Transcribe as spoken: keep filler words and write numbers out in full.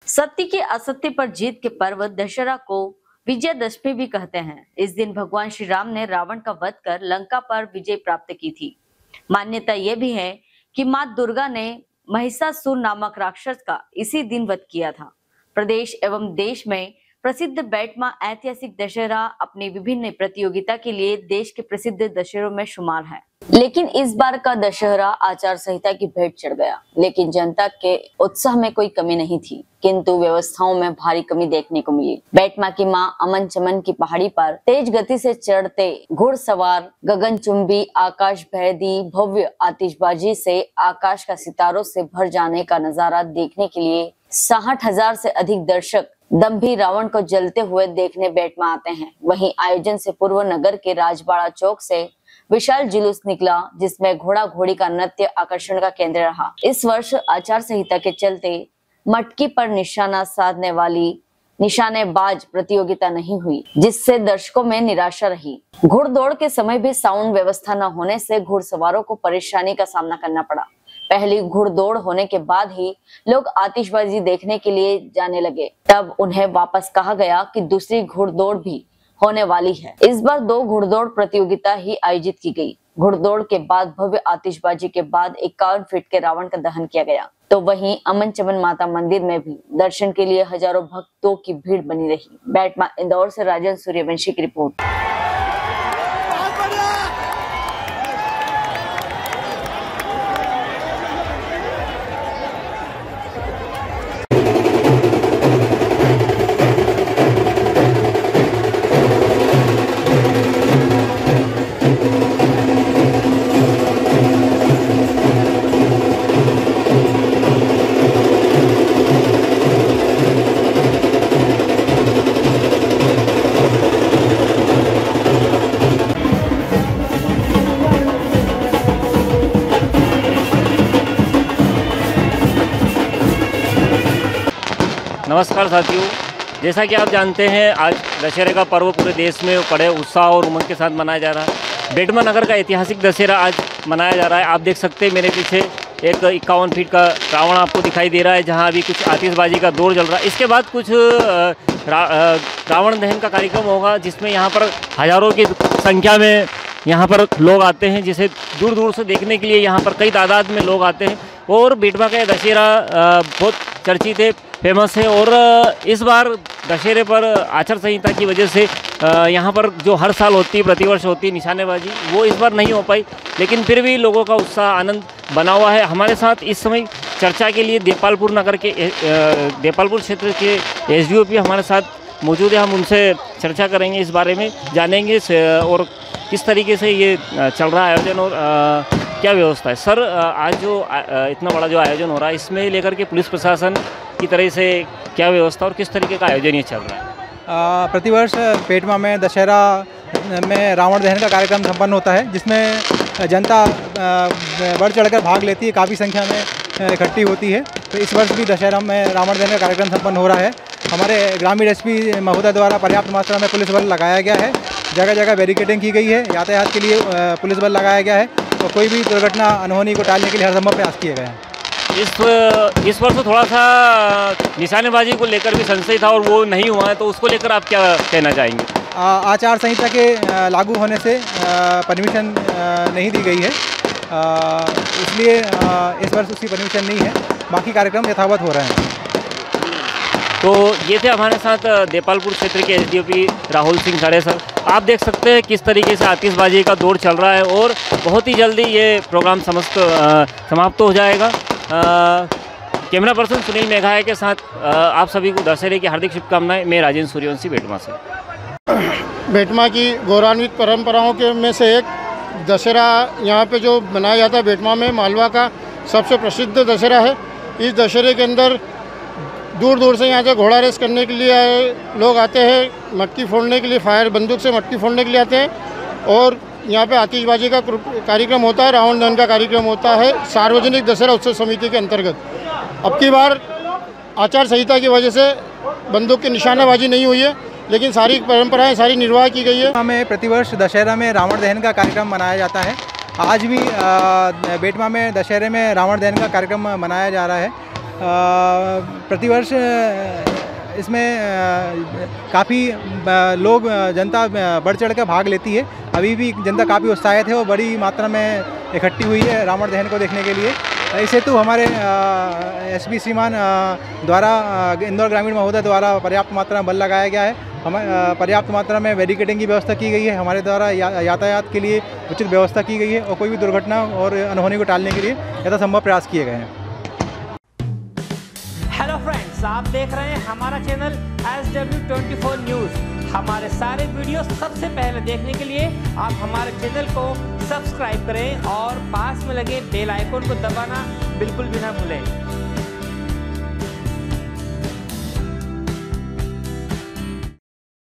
सत्य की असत्य पर जीत के पर्व दशहरा को विजयदशमी भी कहते हैं। इस दिन भगवान श्री राम ने रावण का वध कर लंका पर विजय प्राप्त की थी। मान्यता यह भी है कि मां दुर्गा ने महिषासुर नामक राक्षस का इसी दिन वध किया था। प्रदेश एवं देश में प्रसिद्ध बैटमा ऐतिहासिक दशहरा अपनी विभिन्न प्रतियोगिता के लिए देश के प्रसिद्ध दशहरों में शुमार है। लेकिन इस बार का दशहरा आचार संहिता की भेंट चढ़ गया। लेकिन जनता के उत्साह में कोई कमी नहीं थी, किंतु व्यवस्थाओं में भारी कमी देखने को मिली। बैटमा की मां अमन चमन की पहाड़ी पर तेज गति से चढ़ते घुड़सवार गगनचुंबी आकाश भेदी भव्य आतिशबाजी से आकाश का सितारों से भर जाने का नजारा देखने के लिए साठ हजार से अधिक दर्शक दम्भी रावण को जलते हुए देखने बैटमा आते हैं। वहीं आयोजन से पूर्व नगर के राजबाड़ा चौक से विशाल जुलूस निकला, जिसमें घोड़ा घोड़ी का नृत्य आकर्षण का केंद्र रहा। इस वर्ष आचार संहिता के चलते मटकी पर निशाना साधने वाली निशानेबाज प्रतियोगिता नहीं हुई, जिससे दर्शकों में निराशा रही। घुड़दौड़ के समय भी साउंड व्यवस्था न होने से घुड़सवारों को परेशानी का सामना करना पड़ा। पहली घुड़दौड़ होने के बाद ही लोग आतिशबाजी देखने के लिए जाने लगे। तब उन्हें वापस कहा गया कि दूसरी घुड़दौड़ भी होने वाली है। इस बार दो घुड़दौड़ प्रतियोगिता ही आयोजित की गई। घुड़दौड़ के बाद भव्य आतिशबाजी के बाद इक्यावन फीट के रावण का दहन किया गया। तो वहीं अमन चमन माता मंदिर में भी दर्शन के लिए हजारों भक्तों की भीड़ बनी रही। बैटमा इंदौर से राजेंद्र सूर्यवंशी की रिपोर्ट। नमस्कार साथियों, जैसा कि आप जानते हैं आज दशहरे का पर्व पूरे देश में बड़े उत्साह और उमंग के साथ मनाया जा रहा है। बैटमा नगर का ऐतिहासिक दशहरा आज मनाया जा रहा है। आप देख सकते हैं मेरे पीछे एक इक्यावन फीट का रावण आपको दिखाई दे रहा है, जहां अभी कुछ आतिशबाजी का दौर चल रहा है। इसके बाद कुछ रा, रावण दहन का कार्यक्रम होगा, जिसमें यहाँ पर हजारों की संख्या में यहाँ पर लोग आते हैं, जिसे दूर दूर से देखने के लिए यहाँ पर कई तादाद में लोग आते हैं। और बैटमा का दशहरा बहुत चर्चित है, फेमस है। और इस बार दशहरे पर आचार संहिता की वजह से यहाँ पर जो हर साल होती है, प्रतिवर्ष होती है निशानेबाजी, वो इस बार नहीं हो पाई। लेकिन फिर भी लोगों का उत्साह आनंद बना हुआ है। हमारे साथ इस समय चर्चा के लिए देपालपुर नगर के देपालपुर क्षेत्र के एस डी ओ पी हमारे साथ मौजूद है। हम उनसे चर्चा करेंगे, इस बारे में जानेंगे और किस तरीके से ये चल रहा है आयोजन और क्या व्यवस्था है। सर, आज जो इतना बड़ा जो आयोजन हो रहा है, इसमें लेकर के पुलिस प्रशासन की तरह से क्या व्यवस्था और किस तरीके का आयोजन ये चल रहा है? प्रतिवर्ष बैटमा में दशहरा में रावण दहन का कार्यक्रम संपन्न होता है, जिसमें जनता बढ़ चढ़कर भाग लेती है, काफ़ी संख्या में इकट्ठी होती है। तो इस वर्ष भी दशहरा में रावण दहन का कार्यक्रम संपन्न हो रहा है। हमारे ग्रामीण एस पी महोदय द्वारा पर्याप्त मात्रा में पुलिस बल लगाया गया है। जगह जगह बैरिकेडिंग की गई है, यातायात के लिए पुलिस बल लगाया गया है और कोई भी दुर्घटना अनहोनी को टालने के लिए हर संभव प्रयास किए गए हैं। इस इस वर्ष थोड़ा सा निशानेबाजी को लेकर भी संशय था और वो नहीं हुआ है, तो उसको लेकर आप क्या कहना चाहेंगे? आचार संहिता के लागू होने से परमिशन नहीं दी गई है, इसलिए इस वर्ष उसकी परमिशन नहीं है। बाकी कार्यक्रम यथावत हो रहे हैं। तो ये थे हमारे साथ देपालपुर क्षेत्र के S D O P Rahul Singh साड़े सर। आप देख सकते हैं किस तरीके से आतिशबाजी का दौर चल रहा है और बहुत ही जल्दी ये प्रोग्राम समस्त समाप्त हो जाएगा। कैमरा पर्सन सुनील मेघाया के साथ आ, आप सभी को दशहरे की हार्दिक शुभकामनाएं। मैं राजेंद्र सूर्यवंशी, बैटमा से। बैटमा की गौरवान्वित परंपराओं के में से एक दशहरा यहाँ पे जो मनाया जाता है बैटमा में मालवा का सबसे प्रसिद्ध दशहरा है। इस दशहरे के अंदर दूर दूर से यहाँ से घोड़ा रेस करने के लिए लोग आते हैं, मटकी फोड़ने के लिए, फायर बंदूक से मटकी फोड़ने के लिए आते हैं। और यहाँ पे आतिशबाजी का कार्यक्रम होता है, रावण दहन का कार्यक्रम होता है सार्वजनिक दशहरा उत्सव समिति के अंतर्गत। अब की बार आचार संहिता की वजह से बंदूक की निशानेबाजी नहीं हुई है, लेकिन सारी परंपराएं सारी निर्वाह की गई है। हमें प्रतिवर्ष दशहरा में रावण दहन का कार्यक्रम मनाया जाता है। आज भी बैटमा में दशहरे में रावण दहन का कार्यक्रम मनाया जा रहा है। प्रतिवर्ष इसमें काफ़ी लोग जनता बढ़ चढ़ कर भाग लेती है। अभी भी जनता काफ़ी उत्साहित है और बड़ी मात्रा में इकट्ठी हुई है रावण दहन को देखने के लिए। इस हेतु हमारे एस पी श्रीमान द्वारा इंदौर ग्रामीण महोदय द्वारा पर्याप्त मात्रा में बल लगाया गया है। हम पर्याप्त मात्रा में बैरिकेडिंग की व्यवस्था की गई है। हमारे द्वारा या, यातायात के लिए उचित व्यवस्था की गई है और कोई भी दुर्घटना और अनहोनी को टालने के लिए यथासंभव प्रयास किए गए हैं। हेलो फ्रेंड्स, आप देख रहे हैं हमारा channel S W twenty four news. हमारे सारे वीडियो सबसे पहले देखने के लिए आप हमारे चैनल को सब्सक्राइब करें और पास में लगे बेल आइकन को दबाना बिल्कुल भी ना भूलें।